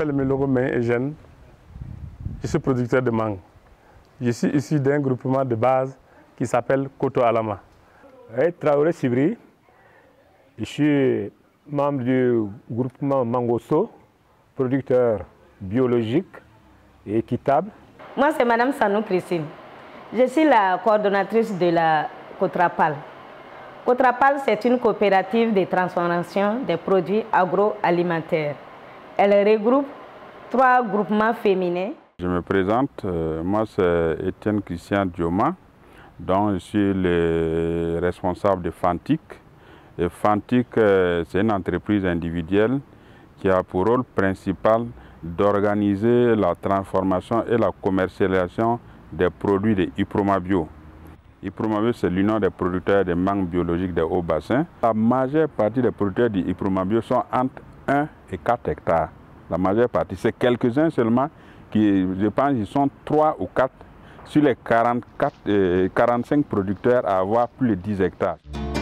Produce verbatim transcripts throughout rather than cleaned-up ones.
m'appelle Meloro Eugène. Je suis producteur de mangue. Je suis issu d'un groupement de base qui s'appelle Koto Alama. Hey, Traoré Sibri. Je suis membre du groupement Mangoso, producteur biologique et équitable. Moi, c'est Madame Sanou Christine. Je suis la coordonnatrice de la Cotrapal. Cotrapal, c'est une coopérative de transformation des produits agroalimentaires. Elle regroupe trois groupements féminins. Je me présente, euh, moi c'est Étienne Christian Dioma, dont je suis le responsable de Fantic. Et Fantic, euh, c'est une entreprise individuelle qui a pour rôle principal d'organiser la transformation et la commercialisation des produits de Iproma Bio. Iproma Bio, c'est l'union des producteurs de mangue biologique des hauts bassins. La majeure partie des producteurs de Iproma Bio sont entre un et quatre hectares. La majeure partie, c'est quelques-uns seulement qui, je pense, ils sont trois ou quatre sur les quarante-quatre, euh, quarante-cinq producteurs à avoir plus de dix hectares.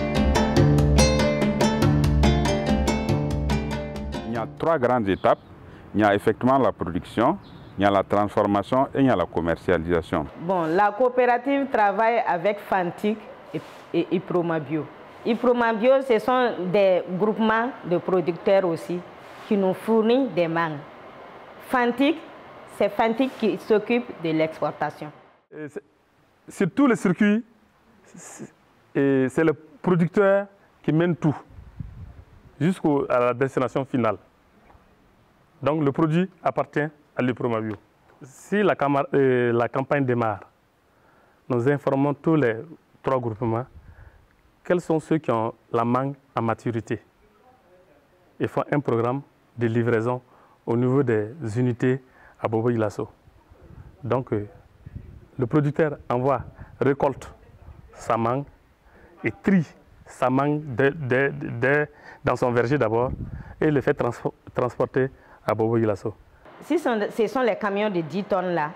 Il y a trois grandes étapes. Il y a effectivement la production, il y a la transformation et il y a la commercialisation. Bon, la coopérative travaille avec Fantic et, et Iproma Bio. Iproma Bio, ce sont des groupements de producteurs aussi qui nous fournissent des mangues. Fantic, c'est Fantic qui s'occupe de l'exportation. Sur tous les circuits, c'est le producteur qui mène tout jusqu'à la destination finale. Donc le produit appartient à l'Iproma Bio. Si la, euh, la campagne démarre, nous informons tous les trois groupements quels sont ceux qui ont la mangue à maturité. Ils font un programme de livraison au niveau des unités à Bobo-Dioulasso. Donc euh, le producteur envoie, récolte sa mangue et trie sa mangue de, de, de, de, dans son verger d'abord et le fait trans transporter à Bobo-Dioulasso. Si ce sont les camions de dix tonnes là,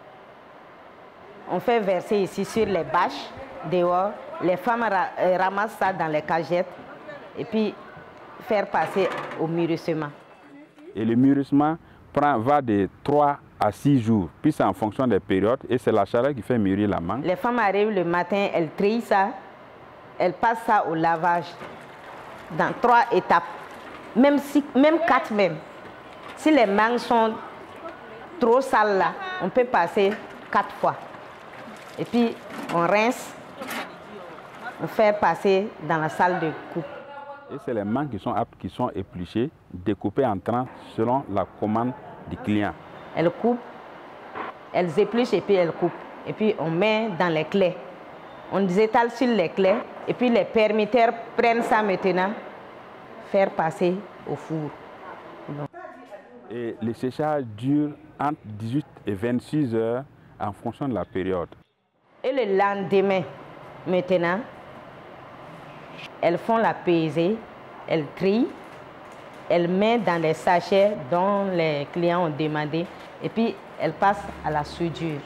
on fait verser ici sur les bâches dehors, les femmes ra ramassent ça dans les cagettes et puis faire passer au mûrissement. Et le mûrissement prend, va de trois à six jours, puis c'est en fonction des périodes et c'est la chaleur qui fait mûrir la mangue. Les femmes arrivent le matin, elles trient ça, elles passent ça au lavage dans trois étapes, même, si, même quatre même. Si les mangues sont trop sales là, on peut passer quatre fois. Et puis on rince, on fait passer dans la salle de coupe. Et c'est les mangues qui sont aptes, qui sont épluchées, découpées en tranches selon la commande du client. Elles coupent, elles épluchent et puis elles coupent. Et puis on met dans les clés. On les étale sur les clés et puis les permitteurs prennent ça maintenant, faire passer au four. Donc. Et le séchage dure entre dix-huit et vingt-six heures en fonction de la période. Et le lendemain, maintenant, elles font la pesée, elles trient, elles mettent dans les sachets dont les clients ont demandé et puis elles passent à la soudure.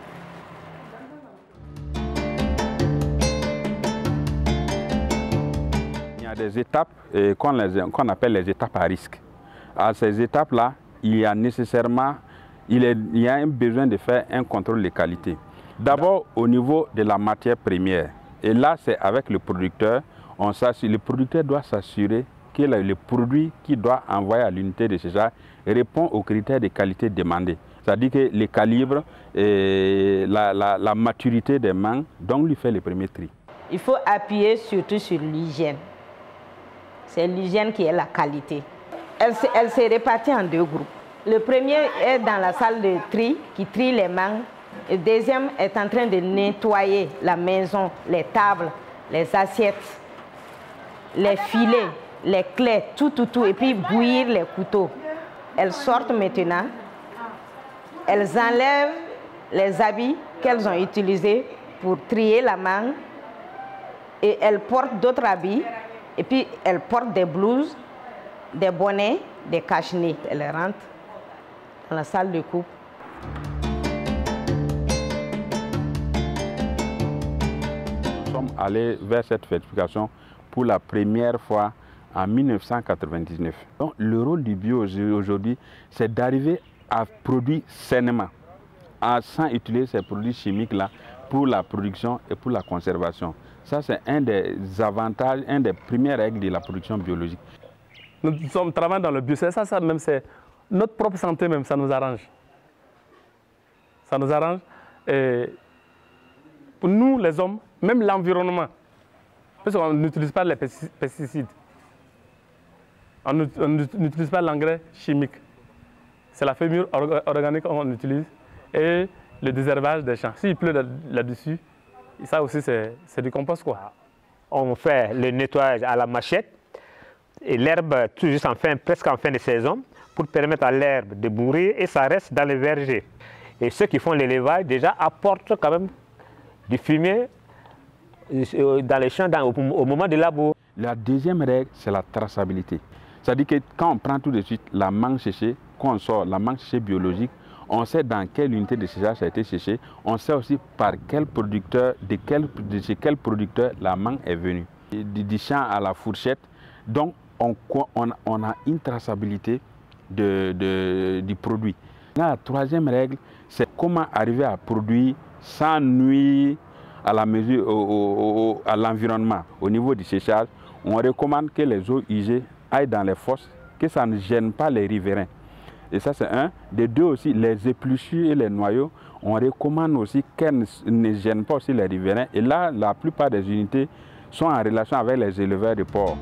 Il y a des étapes qu'on qu'on appelle les étapes à risque. À ces étapes-là, il y a nécessairement il, est, il y a un besoin de faire un contrôle de qualité. D'abord au niveau de la matière première. Et là, c'est avec le producteur. On le producteur doit s'assurer que le, le produit qu'il doit envoyer à l'unité de séchage répond aux critères de qualité demandés. C'est-à-dire que les calibres et la, la, la maturité des mangues, donc lui fait le premier tri. Il faut appuyer surtout sur l'hygiène. C'est l'hygiène qui est la qualité. Elle, elle s'est répartie en deux groupes. Le premier est dans la salle de tri, qui trie les mangues. Le deuxième est en train de nettoyer la maison, les tables, les assiettes, les filets, les clés, tout, tout, tout, et puis bouillir les couteaux. Elles sortent maintenant, elles enlèvent les habits qu'elles ont utilisés pour trier la mangue et elles portent d'autres habits et puis elles portent des blouses, des bonnets, des cache-nez. Elles rentrent dans la salle de coupe. Nous sommes allés vers cette certification pour la première fois en mille neuf cent quatre-vingt-dix-neuf. Donc le rôle du bio aujourd'hui, c'est d'arriver à produire sainement, à, sans utiliser ces produits chimiques-là pour la production et pour la conservation. Ça, c'est un des avantages, un des premières règles de la production biologique. Nous sommes travaillons dans le bio, ça, ça même c'est notre propre santé même, ça nous arrange. Ça nous arrange. Et pour nous, les hommes, même l'environnement, parce qu'on n'utilise pas les pesticides, on n'utilise pas l'engrais chimique. C'est la fémure organique qu'on utilise et le désherbage des champs. S'il pleut là-dessus, ça aussi c'est du compost, quoi. On fait le nettoyage à la machette et l'herbe tout juste en fin, presque en fin de saison pour permettre à l'herbe de mourir et ça reste dans les vergers. Et ceux qui font l'élevage déjà apportent quand même du fumier dans les champs dans, au, au moment du labour. La deuxième règle, c'est la traçabilité. C'est-à-dire que quand on prend tout de suite la mangue séchée, quand on sort la mangue séchée biologique, on sait dans quelle unité de séchage ça a été séché, on sait aussi par quel producteur, de, quel, de chez quel producteur la mangue est venue. Du, du champ à la fourchette, donc on, on, on a une traçabilité de, de, du produit. Là, la troisième règle, c'est comment arriver à produire sans nuire à la mesure, au, au, au, à l'environnement. Au niveau du séchage, on recommande que les eaux usées aillent dans les fosses, que ça ne gêne pas les riverains. Et ça, c'est un. De deux aussi, les épluchures et les noyaux, on recommande aussi qu'elles ne gênent pas aussi les riverains. Et là, la plupart des unités sont en relation avec les éleveurs de porcs.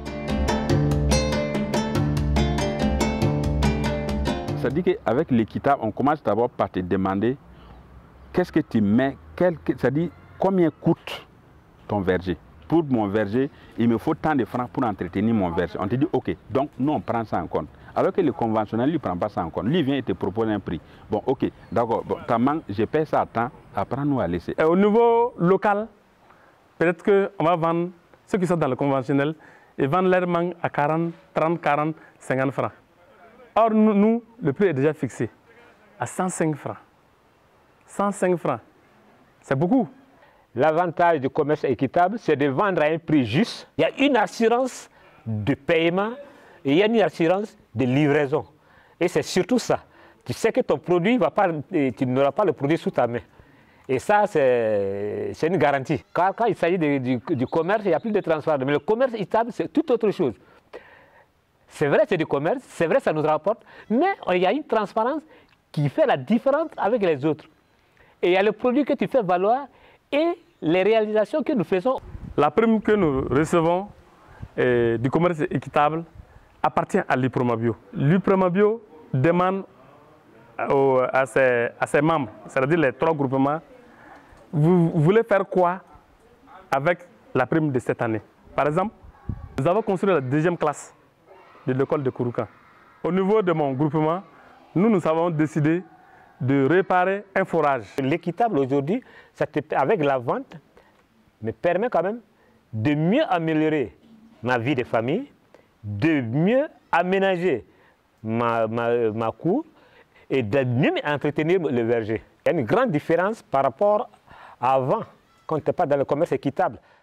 C'est-à-dire qu'avec l'équitable, on commence d'abord par te demander qu'est-ce que tu mets, c'est-à-dire combien coûte ton verger. Pour mon verger, il me faut tant de francs pour entretenir mon verger. On te dit, ok, donc nous on prend ça en compte. Alors que le conventionnel, lui, ne prend pas ça en compte. Lui, il vient et te propose un prix. Bon, ok, d'accord, bon, ta mangue, je paie ça à temps, apprends-nous à laisser. Et au niveau local, peut-être qu'on va vendre, ceux qui sont dans le conventionnel, ils vendent leur mangue à quarante, trente, quarante, cinquante francs. Or, nous, nous, le prix est déjà fixé à cent cinq francs. cent cinq francs, c'est beaucoup. L'avantage du commerce équitable, c'est de vendre à un prix juste. Il y a une assurance de paiement et il y a une assurance de livraison. Et c'est surtout ça. Tu sais que ton produit, va pas, tu n'auras pas le produit sous ta main. Et ça, c'est une garantie. Car quand il s'agit du, du commerce, il n'y a plus de transfert. Mais le commerce équitable, c'est toute autre chose. C'est vrai, c'est du commerce, c'est vrai, ça nous rapporte, mais il y a une transparence qui fait la différence avec les autres. Et il y a le produit que tu fais valoir et les réalisations que nous faisons. La prime que nous recevons eh, du commerce équitable appartient à l'Ipromabio. L'Ipromabio demande au, à, ses, à ses membres, c'est-à-dire les trois groupements, vous, vous voulez faire quoi avec la prime de cette année? Par exemple, nous avons construit la deuxième classe de l'école de Kouroukan. Au niveau de mon groupement, nous, nous avons décidé de réparer un forage. L'équitable aujourd'hui, avec la vente, me permet quand même de mieux améliorer ma vie de famille, de mieux aménager ma, ma, ma cour et de mieux entretenir le verger. Il y a une grande différence par rapport à avant, quand on n'était pas dans le commerce équitable.